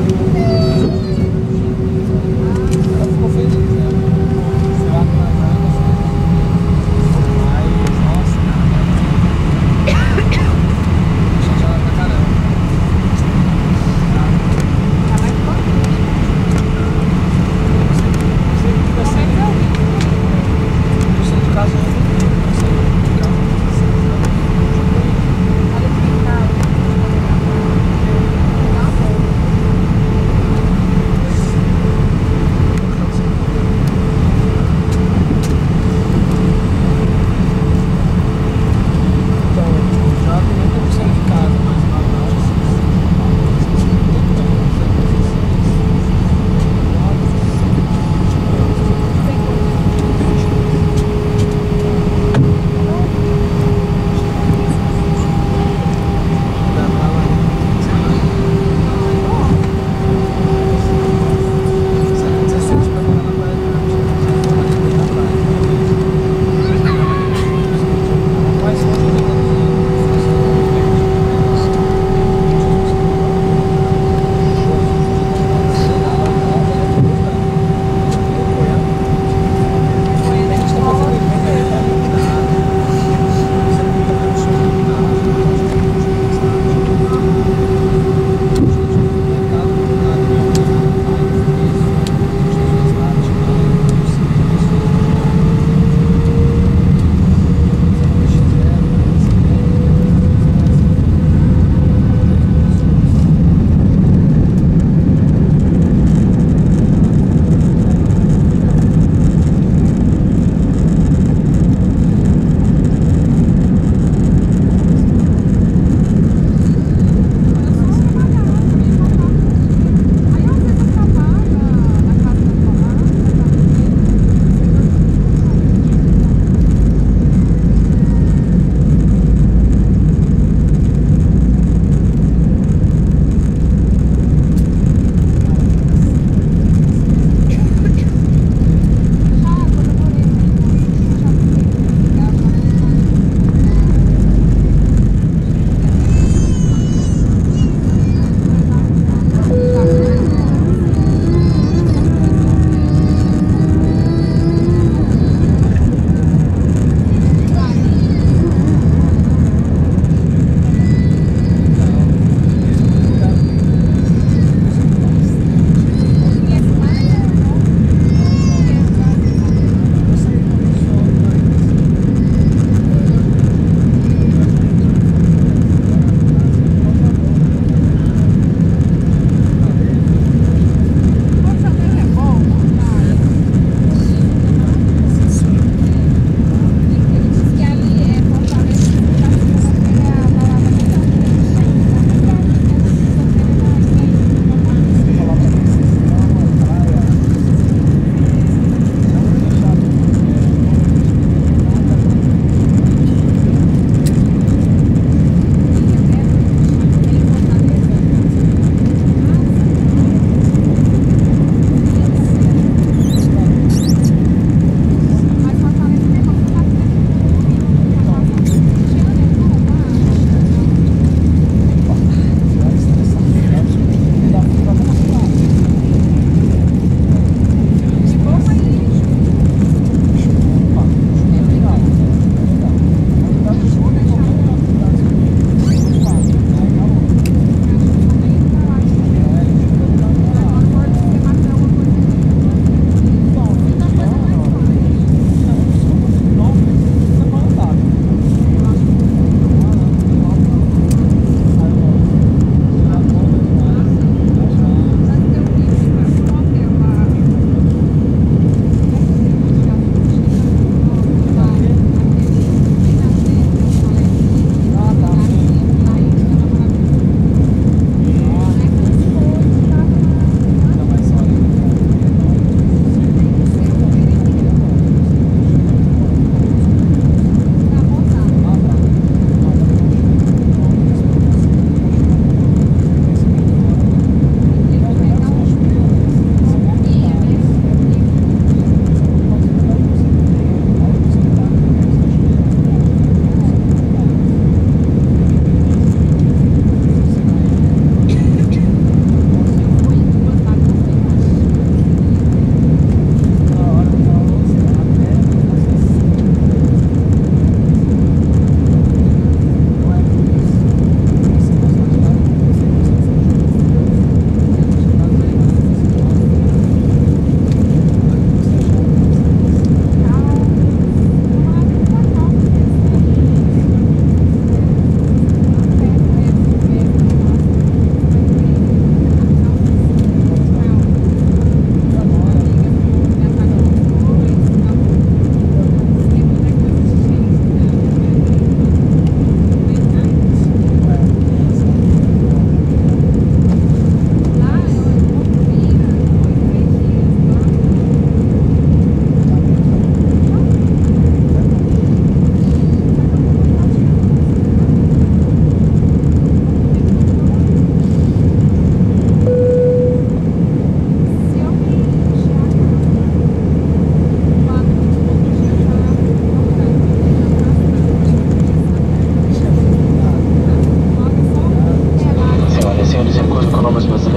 Ela ficou feliz, né? Sei lá, mas, nossa, chateada pra caramba. Tá mais forte. Eu sei de casa, eu sei de casa. Olha que legal.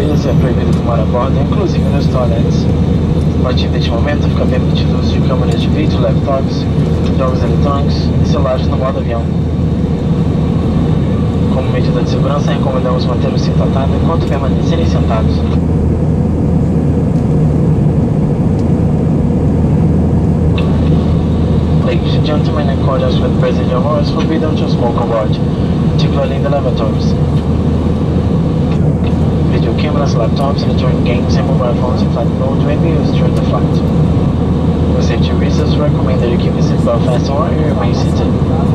bebidas é proibido fumar a bordo, inclusive nos toalets. A partir deste momento, fica permitido o uso de câmeras de vídeo, laptops, jogos eletrônicos e celulares no modo avião. Como medida de segurança, recomendamos manter o cinto atado enquanto permanecerem sentados. Ladies and gentlemen, in accordance with passenger rules, forbidden to smoke on board, particularly in the lavatories. Video cameras, laptops, electronic games, and mobile phones in flight mode may be used during the flight. For safety reasons, we recommend that you keep the seatbelt fastened or you remain seated.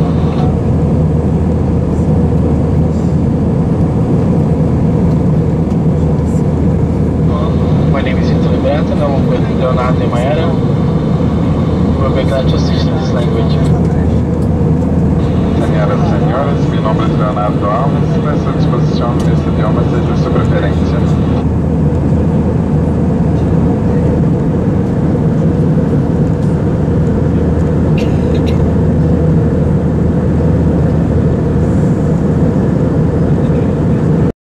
My name is Vitor Liberata, and I'm with Leonardo de Maera. We'll be glad to assist in this language. Senhoras e senhores, meu nome é Leonardo Alves, e à sua disposição nesse idioma seja